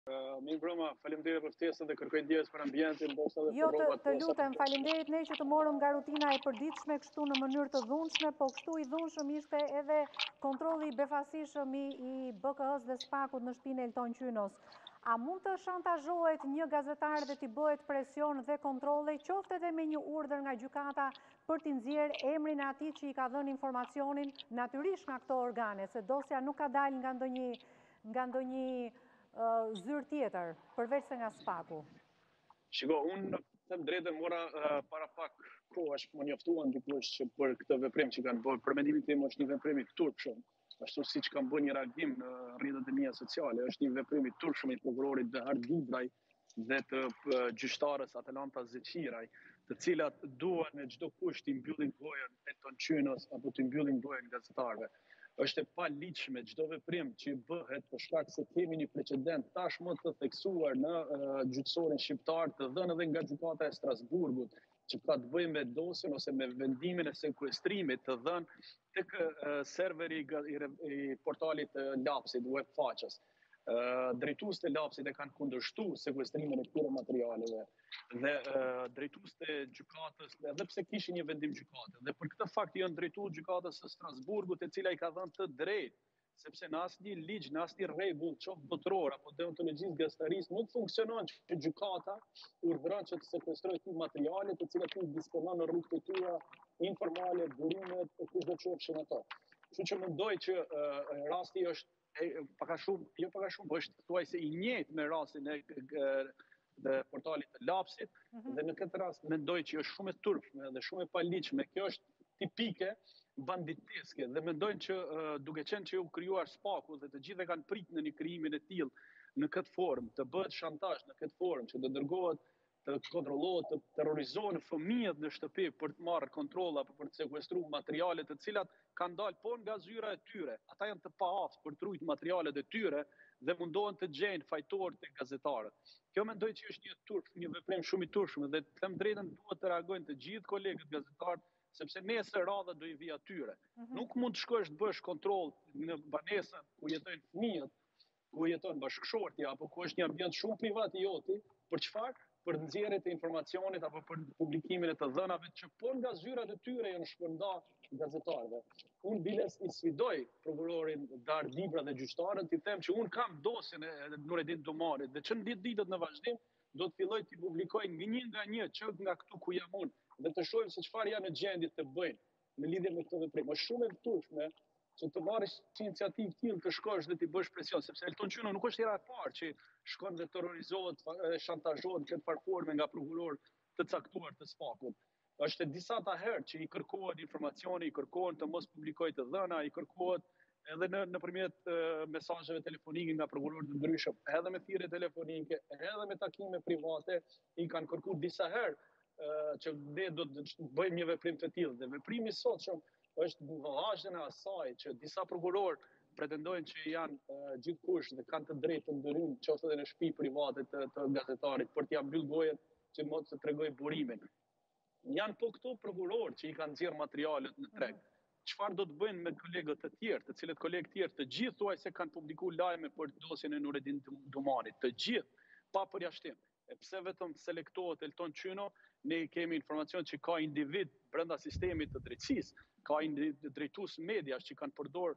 Mirë mbrëma, faleminderit për ftesën dhe kërkoj ndjes për ambientin, ndoshta edhe Jo, për rrobat. të lutem, faleminderit ne që të morëm nga rutina e përditshme kështu në mënyrë të dhunshme, po kështu i dhunshëm ishte edhe kontrolli i befasishëm i BKS dhe Spakut në shtëpinë e Elton Qynos. A mund të shantazhohet një gazetar dhe t'i bëhet presion dhe kontrolle, qoftë edhe me një urdhër nga gjykata për t'i nxjerrë emrin e atij që i ka dhënë informacionin, natyrisht nga këto organe, se dosja nuk ka dalë nga ndonjë zyrë tjetër, përveç se nga Spaku? Shiko, unë them drejtën mora para pak kohësh më njoftuan dikush që për këtë veprim që kanë bërë, për mendimin tim është një veprim i turpshëm, ashtu siç kanë bërë një reagim në rrjetet e mia sociale, është një veprim i turpshëm i prokurorit Behar Gibraj dhe të gjyqtarës Atalanta Zeqiraj, të cilat duan në çdo kusht të mbyllin gojën Elton Qynos apo të mbyllin gojën gazetarëve. Është e paligjshme çdo veprim që bëhet për shkak se kemi një precedent tashmë të theksuar në gjyqësorin shqiptar, të dhënë edhe nga gjykata e Strasburgut, që ka të bëjë me dosjen ose me vendimin e sekuestrimit të dhënë tek serveri i portalit Lapsit, web faqes. Drejtuesit e Lapsit e kanë kundërshtuar sekuestrimin e këtyre materialeve dhe drejtuesit e gjykatës, edhe pse kishin një vendim gjykate, dhe për këtë fakt janë drejtuar gjykatës së Strasburgut, e cila i ka dhënë të drejtë, sepse në asnjë ligj, në asnjë rregull, qoftë botëror apo deontologjisë gazetarisë, nuk funksionon që gjykata urdhëron që të sekuestrojë këto materiale, të cilat i disponon në rrugët e tyre informale, burimet e kushdo qofshin ato. Kështu që mendoj që rasti është pak a shumë, jo pak a shumë, po është thuajse i njëjtë me rastin dhe portalit të Lapsit, dhe në këtë rast mendoj që është shumë e turpshme dhe shumë e paligjshme. Kjo është tipike banditeske dhe mendojnë që duke qenë që u krijuar Spaku dhe të gjithë kanë pritur në një krijimin e tillë në këtë formë, të bëhet shantazh në këtë formë, që të dërgohet të kontrollohet, të terrorizohen fëmijët në shtëpi për të marrë kontroll apo për të sekuestruar materiale të cilat kanë dalë po nga zyra e tyre. Ata janë të paaftë për të ruajtur materialet e tyre dhe mundohen të gjejnë fajtorë të gazetarët. Kjo mendoj që është një veprim shumë i turpshëm dhe të them drejtën duhet të reagojnë të gjithë kolegët gazetarë, sepse nesër radha do i vi atyre. Nuk mund të shkosh të bësh kontroll në banesën ku jetojnë fëmijët, ku jeton bashkëshortja apo ku është një ambient shumë privat i joti, për çfarë? Për nxjerrjen e informacionit apo për publikimin e të dhënave që po nga zyrat e tyre janë shpërndar gazetarëve. Unë biles i sfidoj prokurorin Dar Libra dhe gjyqtarët, i them që unë kam dosjen e Nuredin Domanit dhe që në ditët në vazhdim do të filloj të publikoj një nga një që nga këtu ku jam unë dhe të shohim se çfarë janë në gjendje të bëjnë në lidhje me këtë veprim. Është shumë e turpshme që të marrësh iniciativë tillë të shkosh dhe të bësh presion, sepse Elton Qyno nuk është hera e parë që shkon dhe terrorizohet, shantazhohet këtë farforme nga prokuror të caktuar të Spakut. Është disa herë që i kërkohet informacioni, i kërkohen të mos publikojë të dhëna, i kërkohet edhe nëpërmjet mesazheve telefonike nga prokurorë të ndryshëm, edhe me thirrje telefonike, edhe me takime private, i kanë kërkuar disa herë që ne do të bëjmë një veprim të tillë. Dhe veprimi i sotshëm është vllazhen e asaj që disa prokurorë pretendojnë që janë gjithkush dhe kanë të drejtë të ndërhyjnë qoftë edhe në shtëpi private të gazetarit për t'ia mbyll gojen që mos të tregojë burimin. Janë po këto prokurorë që i kanë nxjerr materialet në treg. Çfarë do të bëjnë me kolegët të tjerë, të cilët kolegë të tjerë të gjithë thuajse kanë publikuar lajme për dosjen e Nuredin Domanit, të gjithë pa përjashtim. E pse vetëm selektohet Elton Qyno, ne kemi informacion që ka individ brenda sistemit të drejtësisë, ka drejtues mediash që kanë përdor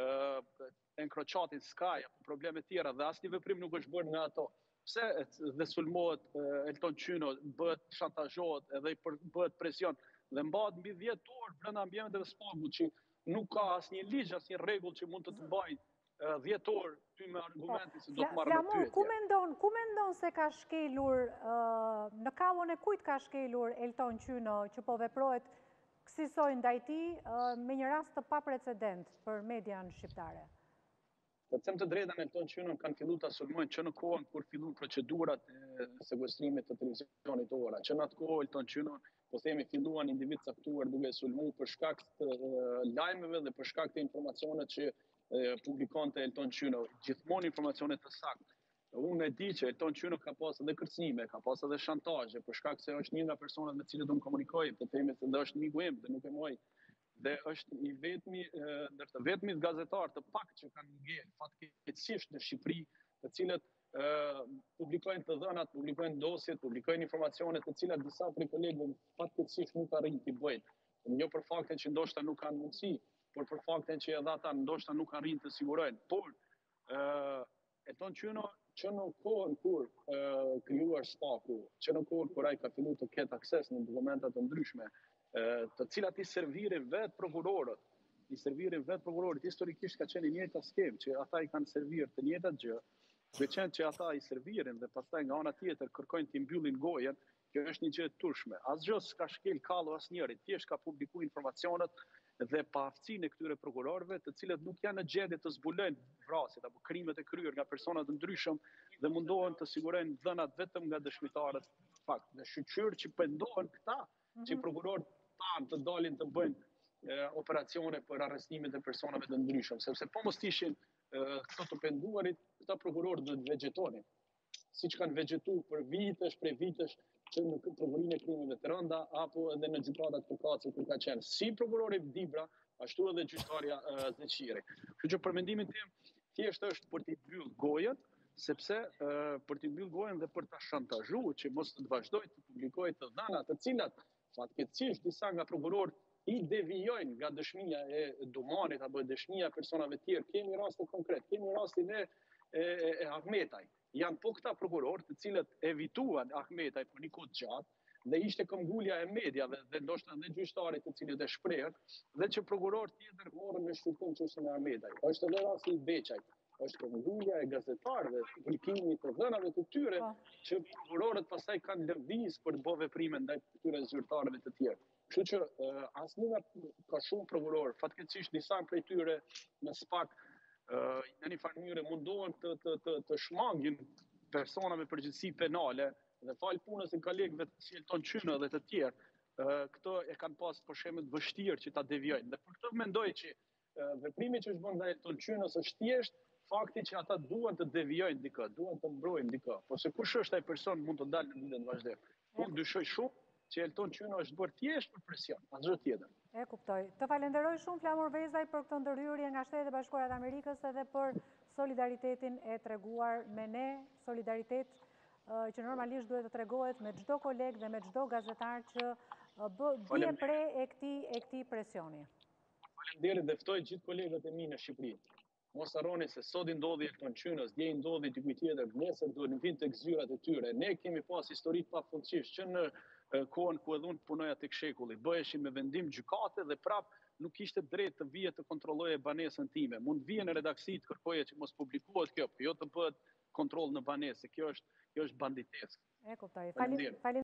encrochatin Sky apo probleme tjera dhe asnjë veprim nuk është bërë nga ato. Pse dhe sulmohet Elton Qyno, bëhet shantazhohet edhe bëhet presion dhe mbahet mbi 10 orë brenda ambienteve të Spakut që nuk ka asnjë ligj, asnjë rregull që mund të mbajë 10 orë ty me argumente se do të marrë me pyetje. Ku mendon se ka shkelur, në kavon e kujt ka shkelur Elton Qyno që po veprohet kësaj ndaj tij me një rast të paprecedent për median shqiptare? Të them të drejtën, Elton Qyno kanë filluar ta sulmojnë që në kohën kur filluan procedurat e sekuestrimit të televizionit Ora. Që në atë kohë Elton Qyno, po themi, filluan individ caktuar duke sulmuar për shkak të lajmeve dhe për shkak të informacioneve që publikonte Elton Qyno, gjithmonë informacione të sakta. Unë e di që Elton Qyno ka pas edhe kërcënime, ka pas edhe shantazhe, për shkak se është një nga personat me të cilët unë komunikoj, po themi se është miku im dhe nuk e mohoj. Dhe është i vetmi gazetar të pak që kanë ngel fatkeqësisht në Shqipëri, të cilët publikojnë të dhënat, publikojnë dosjet, publikojnë informacionet të cilat disa prej kolegëve fatkeqësisht nuk arrin t'i bëjnë. Jo për faktin që ndoshta nuk kanë mundësi, por për faktin që edhe ata ndoshta nuk arrin të sigurojnë. Por e tonë që në kohën kur krijuar SPAK-u, që në kohën kur ai ka filluar të ketë akses në dokumentat të ndryshme, të cilat i servirin vetë prokurorët, historikisht ka qenë një njëjta skemë që ata i kanë servir të njëjtat gjë, veçantë që ata i servirin dhe pastaj nga ana tjetër kërkojnë t'i mbyllin gojen, kjo është një gjë e turshme. Asgjë s'ka shkel kallo asnjëri, thjesht ka publikuar informacionet dhe pa aftësinë e këtyre prokurorëve, të cilët nuk janë në gjendje të zbulojnë vrasjet apo krimet e kryer nga persona të ndryshëm dhe mundohen të sigurojnë dhënat vetëm nga dëshmitarët fakt. Dhe shqyrë që pendohen këta që prokurorët tanë të dalin të bëjnë operacione për arrestimet e personave të ndryshëm, sepse po mos ishin këto të penduarit, këta prokurorë do të vegetonin, siç kanë vegetuar për vitesh që në provurinë e krimeve të rënda apo edhe në gjykatat përkatëse kur ka qenë si prokurori Dibra, ashtu edhe gjyqtarja Zeqiri. Kështu që për mendimin tim, thjesht është për t'i mbyll gojen, sepse për t'i mbyll gojen dhe për ta shantazhuar që mos të vazhdojë të publikojë të dhëna të cilat fatkeqësisht disa nga prokurorët i devijojnë nga dëshmia e Dumanit apo dëshmia e personave të tjerë. Kemi raste konkret, kemi rastin e Ahmetaj. Janë po këta prokurorë të cilët evituan Ahmetaj për një kohë të gjatë dhe ishte këmbgulja e mediave dhe ndoshta edhe gjyqtarit të cilët e shprehën dhe që prokurorë tjetër morën në shqyrtim çështën e Ahmetaj. Është edhe rasti i Beçajt. Është këmbgulja e gazetarëve, publikimi të dhënave të tyre që prokurorët pastaj kanë lëviz për të bërë veprime ndaj këtyre zyrtarëve të tjerë. Kështu që asnjë ka shumë prokurorë, fatkeqësisht disa prej tyre në SPAK në një farë mënyrë mundohen të shmangin persona me përgjegjësi penale dhe fal punës e kolegëve si Elton Qynë dhe të tjerë, këto e kanë pas për shembull vështirë që ta devijojnë. Dhe për këtë mendoj që veprimi që është bërë ndaj Elton Qynës është thjesht fakti që ata duan të devijojnë dikë, duan të mbrojnë dikë. Po se kush është ai person mund të dalë në ditën vazhdim. Unë dyshoj shumë që Elton Qyno është bërë thjesht për presion, asgjë tjetër. E kuptoj. Të falenderoj shumë Flamur Vezaj për këtë ndërhyrje nga Shtetet e Bashkuara të Amerikës edhe për solidaritetin e treguar me ne, solidaritet që normalisht duhet të tregohet me çdo koleg dhe me çdo gazetar që bie pre e këtij presioni. Faleminderit dhe ftoj gjithë kolegët e mi në Shqipëri. Mos harroni se sot i ndodhi Elton Qynës, dje i ndodhi dikujt tjetër, nesër duhet të vinë tek zyrat e tyre. Ne kemi pas histori të pafundësisht që në kohën ku edhe unë punoja tek shekulli, bëheshin me vendim gjykate dhe prap nuk ishte drejt të vije të kontrolloje banesën time. Mund vije në redaksi të kërkoje që mos publikohet kjo, jo të bëhet kontroll në banesë. Kjo është banditesë. E kuptoj.